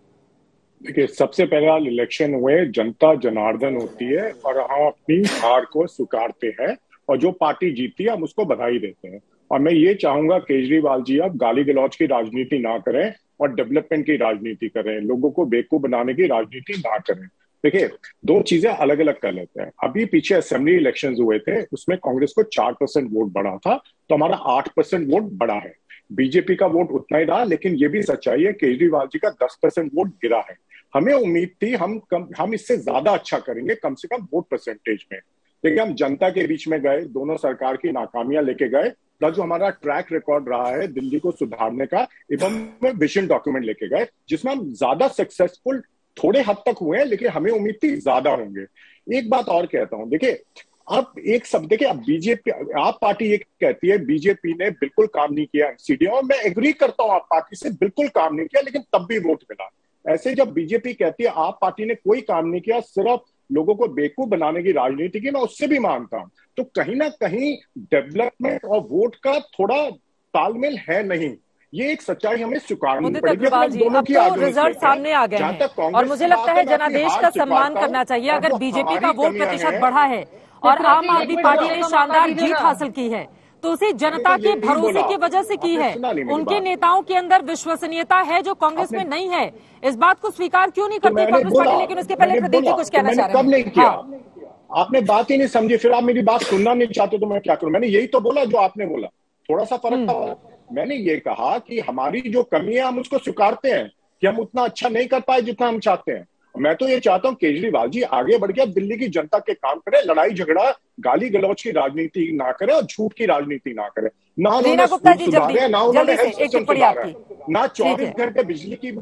देखिए, सबसे पहला इलेक्शन हुए जनता जनार्दन होती है और हम अपनी हार को स्वीकारते हैं, और जो पार्टी जीती है हम उसको बधाई देते हैं। और मैं ये चाहूंगा केजरीवाल जी अब गाली गलौज की राजनीति ना करें और डेवलपमेंट की राजनीति करें, लोगों को बेवकूफ बनाने की राजनीति ना करें। देखिए, दो चीजें अलग अलग कर लेते हैं। अभी पीछे असेंबली इलेक्शंस हुए थे, उसमें कांग्रेस को 4% वोट बढ़ा था, तो हमारा 8% वोट बढ़ा है। बीजेपी का वोट उतना ही रहा, लेकिन ये भी सच्चाई है केजरीवाल जी का 10% वोट गिरा है। हमें उम्मीद थी हम इससे ज्यादा अच्छा करेंगे, कम से कम वोट परसेंटेज में। देखिए, हम जनता के बीच में गए, दोनों सरकार की नाकामियां लेके गए, प्लस जो हमारा ट्रैक रिकॉर्ड रहा है दिल्ली को सुधारने का, एवं विजन डॉक्यूमेंट लेके गए, जिसमें हम ज्यादा सक्सेसफुल थोड़े हद तक हुए हैं, लेकिन हमें उम्मीद थी ज्यादा होंगे। एक बात और कहता हूं, देखिए अब एक शब्द, देखिए अब बीजेपी, आप पार्टी ये कहती है बीजेपी ने बिल्कुल काम नहीं किया एमसीडी, और मैं एग्री करता हूं, आप पार्टी से बिल्कुल काम नहीं किया, लेकिन तब भी वोट मिला। ऐसे जब बीजेपी कहती है आप पार्टी ने कोई काम नहीं किया, सिर्फ लोगों को बेवकूफ बनाने की राजनीति की, मैं उससे भी मानता हूं। तो कहीं ना कहीं डेवलपमेंट और वोट का थोड़ा तालमेल है नहीं, ये एक सच्चाई हमें स्वीकारनी पड़ेगी। दोनों की रिजल्ट सामने आ गए हैं और मुझे लगता है जनादेश का सम्मान करना चाहिए। अगर बीजेपी का वोट प्रतिशत बढ़ा है और आम आदमी पार्टी ने शानदार जीत हासिल की है, तो उसे जनता के भरोसे की वजह से की है। उनके नेताओं के अंदर विश्वसनीयता है जो कांग्रेस में नहीं है। इस बात को स्वीकार क्यों नहीं करती कांग्रेस पार्टी? लेकिन उसके पहले प्रदीप जी कुछ कहना चाह रहे हैं। कब नहीं किया? आपने बात ही नहीं समझी, फिर आप मेरी बात सुनना नहीं चाहते तो मैं क्या करूं? मैंने यही तो बोला जो आपने बोला, थोड़ा सा फर्क था। मैंने ये कहा कि हमारी जो कमी है हम उसको स्वीकारते हैं कि हम उतना अच्छा नहीं कर पाए जितना हम चाहते हैं। मैं तो ये चाहता हूं केजरीवाल जी आगे बढ़ के दिल्ली की जनता के काम करें, लड़ाई झगड़ा गाली गलौज की राजनीति ना करें और झूठ की राजनीति ना करें। ना उन्होंने सुधारे, ना उन्होंने हेल्थ सिस्टम सुधारा, ना 24 घंटे बिजली की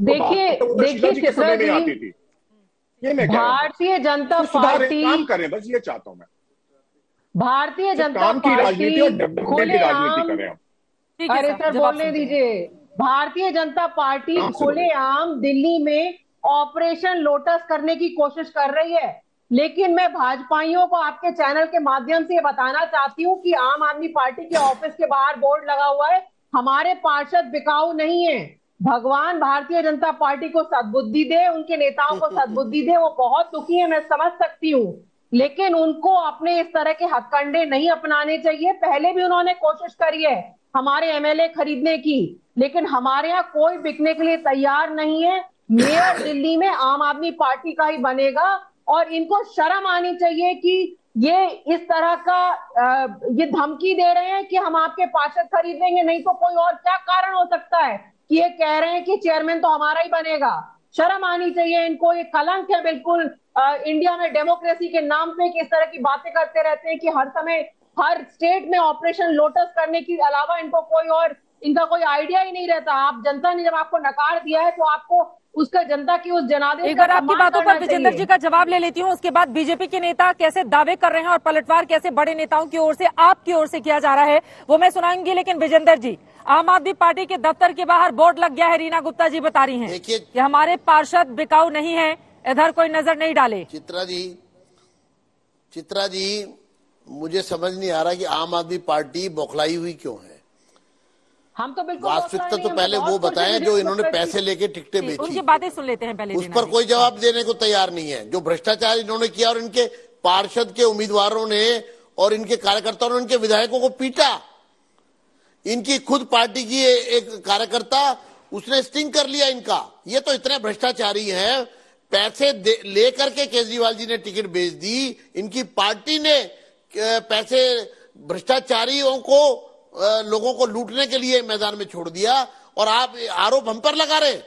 देखिए आती थी। ये मैं भारतीय जनता पार्टी काम करें, बस ये चाहता हूं मैं। भारतीय जनता काम की राजनीति और डेवलपमेंट की राजनीति करें। अरे सर बोलने दीजिए। भारतीय जनता पार्टी खुलेआम दिल्ली में ऑपरेशन लोटस करने की कोशिश कर रही है, लेकिन मैं भाजपाइयों को आपके चैनल के माध्यम से ये बताना चाहती हूँ कि आम आदमी पार्टी के ऑफिस के बाहर बोर्ड लगा हुआ है, हमारे पार्षद बिकाऊ नहीं है। भगवान भारतीय जनता पार्टी को सद्बुद्धि दे, उनके नेताओं को सद्बुद्धि दे। वो बहुत दुखी है, मैं समझ सकती हूँ, लेकिन उनको अपने इस तरह के हथकंडे नहीं अपनाने चाहिए। पहले भी उन्होंने कोशिश करी है हमारे एमएलए खरीदने की, लेकिन हमारे यहाँ कोई बिकने के लिए तैयार नहीं है। मेयर दिल्ली में आम आदमी पार्टी का ही बनेगा और इनको शर्म आनी चाहिए कि ये इस तरह का ये धमकी दे रहे हैं कि हम आपके पार्षद खरीदेंगे, नहीं तो कोई और क्या कारण हो सकता है कि ये कह रहे हैं कि चेयरमैन तो हमारा ही बनेगा। शर्म आनी चाहिए इनको, ये कलंक है बिल्कुल। इंडिया में डेमोक्रेसी के नाम पे किस तरह की बातें करते रहते हैं कि हर समय हर स्टेट में ऑपरेशन लोटस करने के अलावा इनको कोई और इनका कोई आइडिया ही नहीं रहता। आप जनता ने जब आपको नकार दिया है तो आपको उसका जनता की उस जनादेश एक बार आपकी बातों पर विजेंद्र जी का जवाब ले लेती हूँ, उसके बाद बीजेपी के नेता कैसे दावे कर रहे हैं और पलटवार कैसे बड़े नेताओं की ओर से आपकी ओर से किया जा रहा है वो मैं सुनाऊंगी। लेकिन विजेंद्र जी, आम आदमी पार्टी के दफ्तर के बाहर बोर्ड लग गया है, रीना गुप्ता जी बता रही हैं कि हमारे पार्षद बिकाऊ नहीं है, इधर कोई नजर नहीं डाले। चित्रा जी मुझे समझ नहीं आ रहा कि आम आदमी पार्टी बौखलाई हुई क्यों है। हम तो बिल्कुल वास्तविकता तो पहले वो बताएं जो इन्होंने पैसे लेके टिकटें बेची, उनकी बातें सुन लेते हैं पहले। उस पर कोई जवाब देने को तैयार नहीं है। जो भ्रष्टाचार इन्होंने किया और इनके पार्षद के उम्मीदवारों ने और इनके कार्यकर्ताओं ने इनके विधायकों को पीटा। इनकी खुद पार्टी की एक कार्यकर्ता उसने स्टिंग कर लिया इनका। ये तो इतने भ्रष्टाचारी हैं, पैसे लेकर के केजरीवाल जी ने टिकट बेच दी। इनकी पार्टी ने पैसे भ्रष्टाचारियों को लोगों को लूटने के लिए मैदान में छोड़ दिया और आप आरोप हम पर लगा रहे।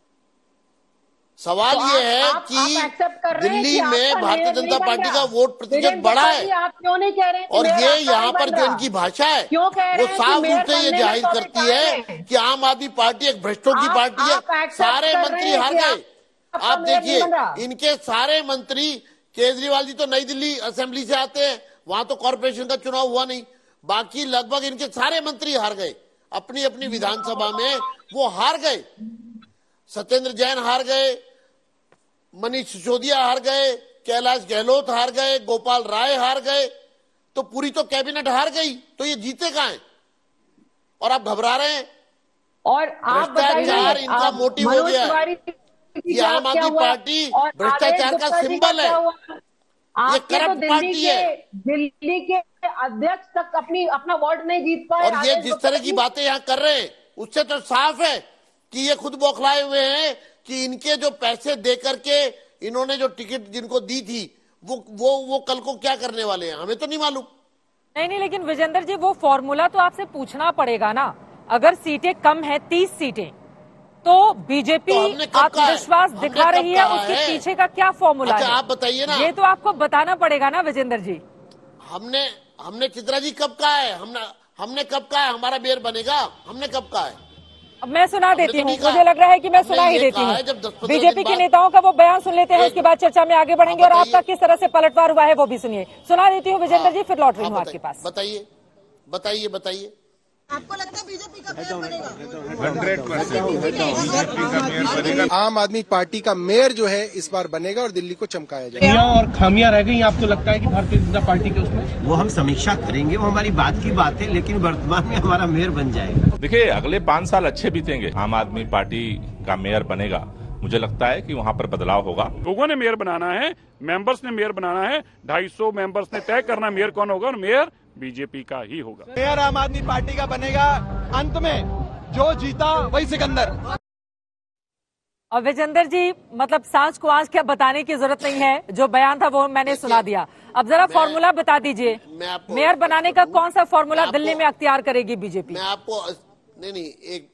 सवाल तो ये है कि दिल्ली में भारतीय जनता पार्टी का वोट प्रतिशत बढ़ा है। आप क्यों नहीं कह रहे और ये यहाँ पर जो इनकी भाषा है वो साफ रूप से ये जाहिर करती है कि आम आदमी पार्टी एक भ्रष्टों की पार्टी है। सारे मंत्री हार गए। आप देखिए इनके सारे मंत्री, केजरीवाल जी तो नई दिल्ली असेंबली से आते हैं, वहां तो कॉर्पोरेशन का चुनाव हुआ नहीं, बाकी लगभग इनके सारे मंत्री हार गए अपनी अपनी विधानसभा में, वो हार गए। सत्येंद्र जैन हार गए, मनीष सिसोदिया हार गए, कैलाश गहलोत हार गए, गोपाल राय हार गए, तो पूरी तो कैबिनेट हार गई। तो ये जीते कहां हैं? और आप घबरा रहे हैं। और भ्रष्टाचार इनका मोटिव हो गया है। ये आम आदमी पार्टी भ्रष्टाचार का सिंबल है। ये करप्ट पार्टी है। दिल्ली के अध्यक्ष तक अपना वार्ड नहीं जीत पाए। और ये जिस तरह की बातें यहाँ कर रहे हैं उससे तो साफ है कि ये खुद बौखलाए हुए हैं कि इनके जो पैसे दे करके इन्होंने जो टिकट जिनको दी थी वो कल को क्या करने वाले हैं हमें तो नहीं मालूम। नहीं, लेकिन विजेंद्र जी वो फॉर्मूला तो आपसे पूछना पड़ेगा ना। अगर सीटें कम है 30 सीटें तो बीजेपी आत्मविश्वास दिखा रही है, उसके पीछे का क्या फॉर्मूला है? आप बताइए ना। ये तो आपको बताना पड़ेगा ना विजेंद्र जी। हमने चित्रा जी कब कहा है? हमने कब कहा है हमारा मेयर बनेगा? हमने कब कहा है? अब मैं सुना देती हूँ, मुझे लग रहा है कि मैं सुना ही देती हूँ। बीजेपी के नेताओं का वो बयान सुन लेते हैं, उसके बाद चर्चा में आगे बढ़ेंगे और आपका किस तरह से पलटवार हुआ है वो भी सुनिए। सुना देती हूँ विजेंद्र जी, फिर लौट रही हूँ आपके पास। बताइए। आपको लगता है बीजेपी का मेयर बनेगा? 100% आम आदमी पार्टी का मेयर जो है इस बार बनेगा और दिल्ली को चमकाया जाएगा। और खामियां रह गई आपको लगता है कि भारतीय जनता पार्टी के उसमें? वो हम समीक्षा करेंगे, वो हमारी बात की बात है, लेकिन वर्तमान में हमारा मेयर बन जाएगा। देखिए अगले 5 साल अच्छे बीतेंगे, आम आदमी पार्टी का मेयर बनेगा। मुझे लगता है कि वहाँ पर बदलाव होगा। लोगों ने मेयर बनाना है, मेंबर्स ने मेयर बनाना है, 250 मेंबर्स ने तय करना मेयर कौन होगा और मेयर बीजेपी का ही होगा। मेयर आम आदमी पार्टी का बनेगा। अंत में जो जीता वही सिकंदर। और विजेंद्र जी, मतलब सांस को आंच क्या बताने की जरूरत नहीं है, जो बयान था वो मैंने सुना दिया। अब जरा फॉर्मूला बता दीजिए, मेयर बनाने का कौन सा फॉर्मूला दिल्ली में अख्तियार करेगी बीजेपी? मैं आपको नहीं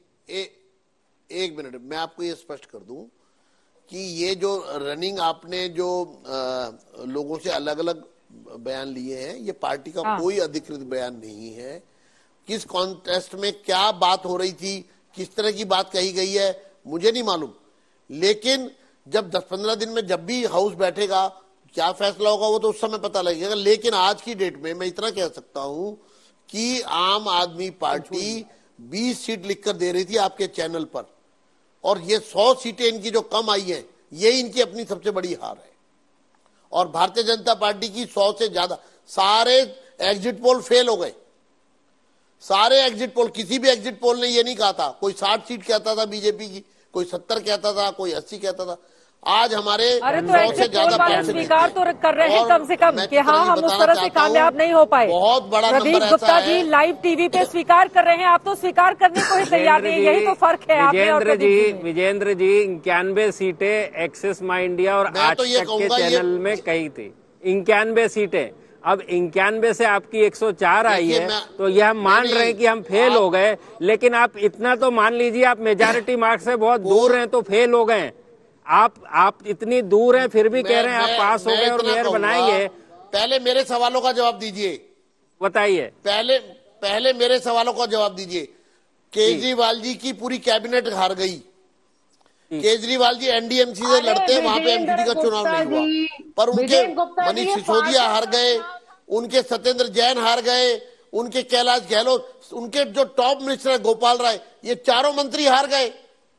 एक मिनट मैं आपको ये स्पष्ट कर दूं कि ये जो रनिंग आपने जो लोगों से अलग अलग बयान लिए हैं, ये पार्टी का कोई अधिकृत बयान नहीं है। किस कॉन्टेस्ट में क्या बात हो रही थी, किस तरह की बात कही गई है, मुझे नहीं मालूम। लेकिन जब 10-15 दिन में जब भी हाउस बैठेगा, क्या फैसला होगा वो तो उस समय पता लगेगा। लेकिन आज की डेट में मैं इतना कह सकता हूं कि आम आदमी पार्टी 20 सीट लिखकर दे रही थी आपके चैनल पर, और ये 100 सीटें इनकी जो कम आई हैं, ये इनकी अपनी सबसे बड़ी हार है। और भारतीय जनता पार्टी की 100 से ज्यादा सारे एग्जिट पोल फेल हो गए। सारे एग्जिट पोल, किसी भी एग्जिट पोल ने ये नहीं कहा था। कोई 60 सीट कहता था बीजेपी की, कोई 70 कहता था, कोई 80 कहता था। आज हमारे 100 से ज्यादा स्वीकार तो कर रहे हैं कम से कम कि हाँ हम उस तरह से कामयाब नहीं हो पाए। बहुत बड़ा प्रदीप गुप्ता जी लाइव टीवी पे स्वीकार कर रहे हैं, आप तो स्वीकार करने को ही तैयार नहीं। यही तो फर्क है। विजेंद्र जी 91 सीटें एक्सिस माई इंडिया और आज तक के चैनल में कही थी। 91 सीटें, अब 91 से आपकी 104 आई है, तो यह हम मान रहे हैं कि हम फेल हो गए। लेकिन आप इतना तो मान लीजिए, आप मेजॉरिटी मार्क्स से बहुत दूर हैं तो फेल हो गए। आप इतनी दूर हैं फिर भी कह रहे हैं आप पास हो गए और मेयर बनाएंगे। पहले मेरे सवालों का जवाब दीजिए। बताइए। पहले मेरे सवालों का जवाब दीजिए। केजरीवाल जी की पूरी कैबिनेट हार गई। केजरीवाल जी एनडीएमसी से लड़ते हैं, वहां पे एमसीडी का चुनाव नहीं हुआ, पर उनके मनीष सिसोदिया हार गए, उनके सत्येंद्र जैन हार गए, उनके कैलाश गहलोत, उनके जो टॉप मिनिस्टर है गोपाल राय, ये चारों मंत्री हार गए।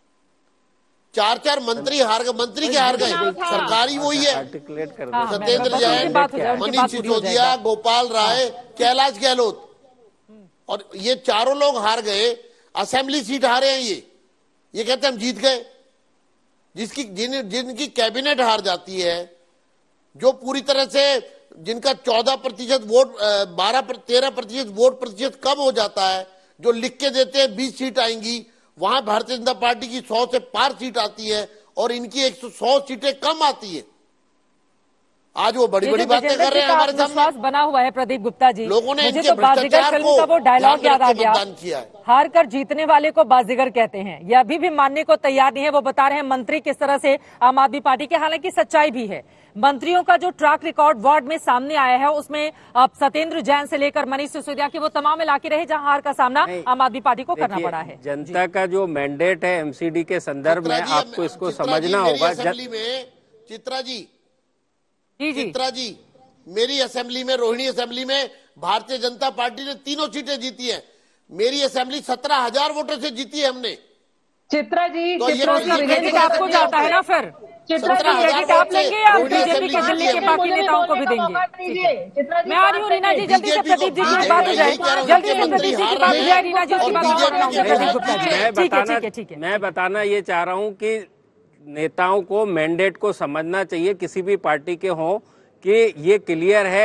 चार मंत्री हार गए। मंत्री के हार गए, सरकारी वही है। सत्येंद्र जैन, मनीष सिसोदिया, गोपाल राय, कैलाश गहलोत, और ये चारों लोग हार गए। असेंबली सीट हारे हैं ये कहते हैं हम जीत गए। जिनकी कैबिनेट हार जाती है, जो पूरी तरह से जिनका 14% वोट 13% वोट प्रतिशत कम हो जाता है, जो लिख के देते हैं 20 सीट आएंगी, वहां भारतीय जनता पार्टी की 100 से पार सीट आती है और इनकी 100 सीटें कम आती है। आज वो बड़ी बड़ी बातें कर रहे हैं हमारे सामने। विश्वास बना हुआ है प्रदीप गुप्ता जी। लोगों ने मुझे तो बाजीगर फिल्म का वो डायलॉग याद आ गया, हार कर जीतने वाले को बाजीगर कहते हैं। ये अभी भी मानने को तैयार नहीं है। वो बता रहे हैं मंत्री किस तरह से आम आदमी पार्टी के, हालांकि सच्चाई भी है। मंत्रियों का जो ट्रैक रिकॉर्ड वार्ड में सामने आया है, उसमें अब सत्येंद्र जैन से लेकर मनीष सिसोदिया के वो तमाम इलाके रहे जहां हार का सामना आम आदमी पार्टी को करना पड़ा है। जनता का जो मैंडेट है एमसीडी के संदर्भ में, आपको इसको समझना होगा। चित्रा जी, मेरी असेंबली में, रोहिणी असेंबली में भारतीय जनता पार्टी ने 3 सीटें जीती है। मेरी असेंबली 17,000 वोटों से जीती है हमने। चित्रा जी, तो क्रेडिट आपको जाता है ना, फिर क्रेडिट आप लेंगे या बीजेपी के दिल्ली के बाकी नेताओं को भी देंगे? मैं आ रही हूँ रीना जी, जल्दी से प्रदीप जी की बात हो जाए, जल्दी से प्रदीप जी की बात हो जाए। रीना जी उसकी बात मैं बताना ये चाह रहा हूँ कि नेताओं को मैंडेट को समझना चाहिए, किसी भी पार्टी के हों, कि ये क्लियर है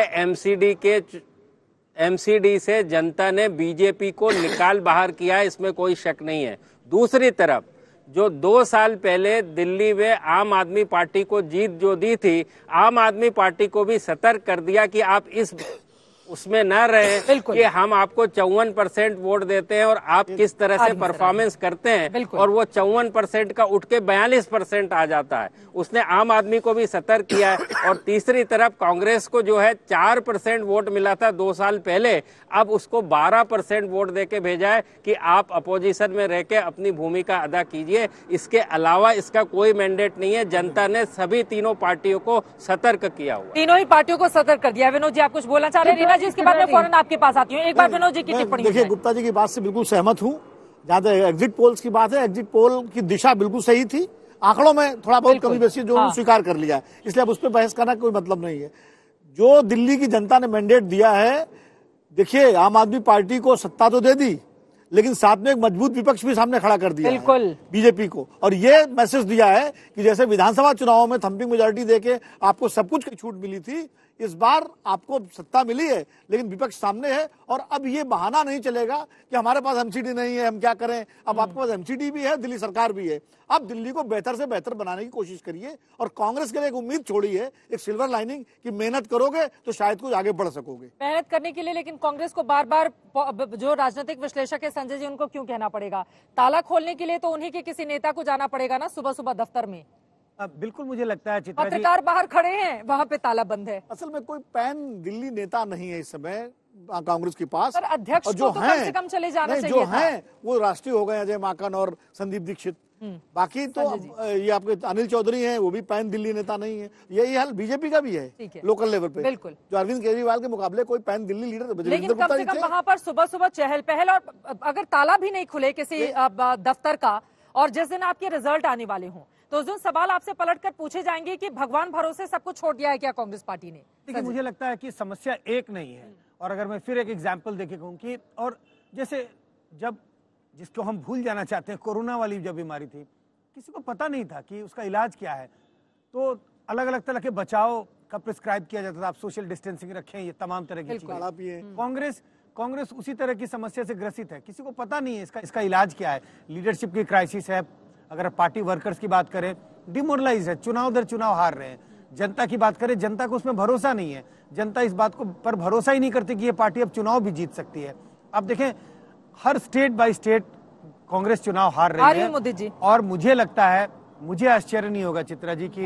एमसीडी से जनता ने बीजेपी को निकाल बाहर किया है, इसमें कोई शक नहीं है। दूसरी तरफ जो 2 साल पहले दिल्ली में आम आदमी पार्टी को जीत जो दी थी, आम आदमी पार्टी को भी सतर्क कर दिया कि आप इस उसमें न रहे कि हम आपको 54% वोट देते हैं और आप किस तरह से परफॉर्मेंस करते हैं, और वो 54% का उठ के 42% आ जाता है। उसने आम आदमी को भी सतर्क किया है। और तीसरी तरफ कांग्रेस को जो है 4% वोट मिला था 2 साल पहले, अब उसको 12% वोट देके भेजा है कि आप अपोजिशन में रह के अपनी भूमिका अदा कीजिए। इसके अलावा इसका कोई मैंडेट नहीं है। जनता ने सभी तीनों पार्टियों को सतर्क किया हुआ, तीनों ही पार्टियों को सतर्क कर दिया। विनोद जी, आप कुछ बोलना चाह रहे हैं? जी, इसके बाद में फौरन आपके पास आती हूँ। एक बार विनोद जी की टिप्पणी। देखिए, गुप्ता जी की बात से बिल्कुल सहमत हूँ। जहाँ तक एग्जिट पोल्स की बात है, एग्जिट पोल की दिशा बिल्कुल सही थी। आंकड़ों में थोड़ा बहुत कमी बेसी जो स्वीकार कर लिया है, इसलिए अब उस पर बहस करना कोई मतलब नहीं है। जो दिल्ली की जनता ने मैंडेट दिया है, देखिए आम आदमी पार्टी को सत्ता तो दे दी, लेकिन साथ में एक मजबूत विपक्ष भी सामने खड़ा कर दिया है बीजेपी को। और ये मैसेज दिया है कि जैसे विधानसभा चुनावों में थम्पिंग मेजॉरिटी देके आपको सब कुछ की छूट मिली थी, इस बार आपको सत्ता मिली है लेकिन विपक्ष सामने है, और अब ये बहाना नहीं चलेगा कि हमारे पास एमसीडी नहीं है, हम क्या करें। अब आपके पास एमसीडी भी है, दिल्ली सरकार भी है। अब दिल्ली को बेहतर से बेहतर बनाने की कोशिश करिए, और कांग्रेस के लिए एक उम्मीद छोड़ी है, एक सिल्वर लाइनिंग, कि मेहनत करोगे तो शायद कुछ आगे बढ़ सकोगे। मेहनत करने के लिए, लेकिन कांग्रेस को बार बार जो राजनीतिक विश्लेषक है संजय जी, उनको क्यों कहना पड़ेगा? ताला खोलने के लिए तो उन्हीं के किसी नेता को जाना पड़ेगा ना, सुबह सुबह दफ्तर में। बिल्कुल, मुझे लगता है चित्रा जी, पत्रकार बाहर खड़े हैं, वहाँ पे ताला बंद है। असल में कोई पैन दिल्ली नेता नहीं है इस समय कांग्रेस के पास। अध्यक्ष जो तो कम से कम चले जाना चाहिए। जो हैं वो राष्ट्रीय हो गए, अजय माकन और संदीप दीक्षित। बाकी तो ये आपके अनिल चौधरी हैं, वो भी पैन दिल्ली नेता नहीं है। यही हाल बीजेपी का भी है लोकल लेवल पे। बिल्कुल, जो अरविंद केजरीवाल के मुकाबले कोई पैन दिल्ली लीडर, लेकिन कम से कम वहाँ पर सुबह सुबह चहल पहल, और अगर ताला भी नहीं खुले किसी दफ्तर का, और जिस दिन आपके रिजल्ट आने वाले हों, तो उस दिन सवाल आपसे पलटकर पूछे जाएंगे कि भगवान भरोसे सब कुछ छोड़ दिया है क्या कांग्रेस पार्टी ने? देखिए, मुझे लगता है कि समस्या एक नहीं है। और अगर मैं फिर एक एग्जांपल देके कहूँ कि, और जैसे जब जिसको हम भूल जाना चाहते हैं, कोरोना वाली जब बीमारी थी, किसी को पता नहीं था कि उसका इलाज क्या है, तो अलग अलग तरह के बचाव का प्रिस्क्राइब किया जाता था। आप सोशल डिस्टेंसिंग रखें, ये तमाम तरह की चीजें। कांग्रेस उसी तरह की समस्या से ग्रसित है। किसी को पता नहीं है इसका इलाज क्या है। लीडरशिप की क्राइसिस है। अगर पार्टी वर्कर्स की बात करें, डिमोरलाइज है, चुनाव दर चुनाव हार रहे हैं। जनता की बात करें, जनता को उसमें भरोसा नहीं है। जनता इस बात को पर भरोसा ही नहीं करती कि ये पार्टी अब चुनाव भी जीत सकती है। अब देखें, हर स्टेट बाय स्टेट कांग्रेस चुनाव हार रही है। और मुझे लगता है, मुझे आश्चर्य नहीं होगा चित्रा जी की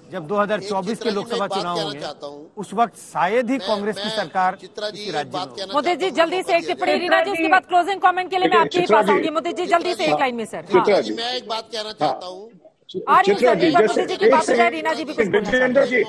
जब 2024 के लोकसभा चुनाव होंगे उस वक्त शायद ही कांग्रेस की सरकार इसी राज्य में। मोदी जी जल्दी से एक टिप्पणी, रीना जी, उसके बाद क्लोजिंग कमेंट के लिए मैं आपके ही पास आऊंगी। मोदी जी जल्दी से एक लाइन में सर। मैं एक बात कहना चाहता हूँ, चित्रा जी, मोदी जी की बात हो जाए, रीना जी भी कुछ विजेंद्र जी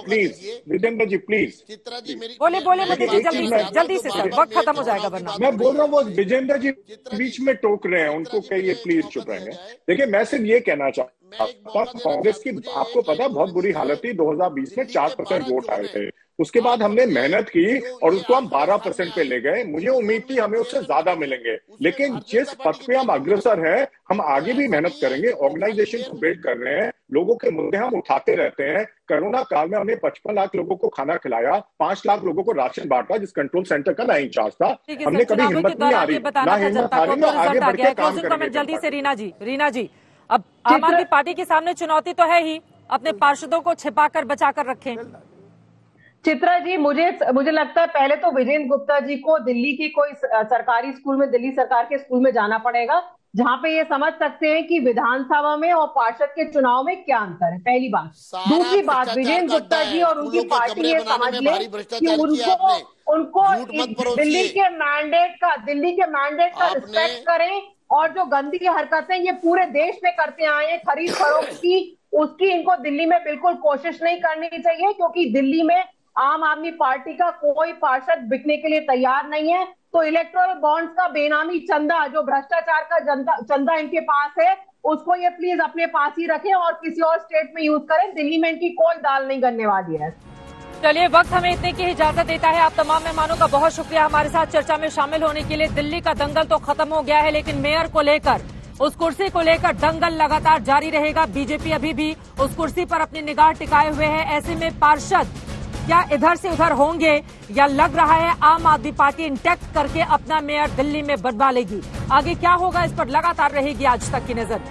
प्लीज, चित्रा जी मेरी बोले मोदी जी जल्दी से सर, वक्त खत्म हो जाएगा वरना। मैं बोल रहा हूँ वो विजेंद्र जी बीच में टोक रहे हैं, उनको कहिए प्लीज चुप रहेंगे। देखिए मैं सिर्फ ये कहना चाहता हूँ, कांग्रेस की आपको पता बहुत बुरी हालत थी, 2020 में 4% वोट आए थे, उसके बाद हमने मेहनत की और उसको हम 12% पे ले गए। मुझे उम्मीद थी हमें उससे ज्यादा मिलेंगे, लेकिन जिस पथ पे हम अग्रसर है हम आगे भी मेहनत करेंगे। ऑर्गेनाइजेशन को बिल्ड कर रहे हैं, लोगों के मुद्दे हम उठाते रहते हैं। कोरोना काल में हमने 55 लाख लोगों को खाना खिलाया, 5 लाख लोगों को राशन बांटा, जिस कंट्रोल सेंटर का ना इंचार्ज था। हमने कभी हिम्मत नहीं हारी, ना हिम्मत हारी, ना आगे बढ़ के काम करेंगे। जल्दी से रीना जी, अब आम आदमी पार्टी के सामने चुनौती तो है ही, अपने पार्षदों को छिपाकर बचाकर रखें। चित्रा जी, मुझे लगता है पहले तो विजेंद्र गुप्ता जी को दिल्ली की कोई सरकारी स्कूल में, दिल्ली सरकार के स्कूल में जाना पड़ेगा, जहां पे ये समझ सकते हैं कि विधानसभा में और पार्षद के चुनाव में क्या अंतर है, पहली बात। दूसरी बात, विजेंद्र गुप्ता जी और उनकी पार्टी ये समझ ले कि उनको दिल्ली के मैंडेट का रिस्पेक्ट करें, और जो गंदी हरकतें ये पूरे देश में करते आए हैं खरीद फरोख्त की, उसकी इनको दिल्ली में बिल्कुल कोशिश नहीं करनी चाहिए, क्योंकि दिल्ली में आम आदमी पार्टी का कोई पार्षद बिकने के लिए तैयार नहीं है। तो इलेक्टोरल बॉन्ड्स का बेनामी चंदा, जो भ्रष्टाचार का चंदा इनके पास है, उसको ये प्लीज अपने पास ही रखें और किसी और स्टेट में यूज करें। दिल्ली में इनकी कोई दाल नहीं गलने वाली है। चलिए, वक्त हमें इतने की इजाजत देता है। आप तमाम मेहमानों का बहुत शुक्रिया हमारे साथ चर्चा में शामिल होने के लिए। दिल्ली का दंगल तो खत्म हो गया है, लेकिन मेयर को लेकर, उस कुर्सी को लेकर दंगल लगातार जारी रहेगा। बीजेपी अभी भी उस कुर्सी पर अपनी निगाह टिकाए हुए है। ऐसे में पार्षद क्या इधर से उधर होंगे, या लग रहा है आम आदमी पार्टी इंटैक्ट करके अपना मेयर दिल्ली में बनवा लेगी? आगे क्या होगा इस पर लगातार रहेगी आज तक की नजर।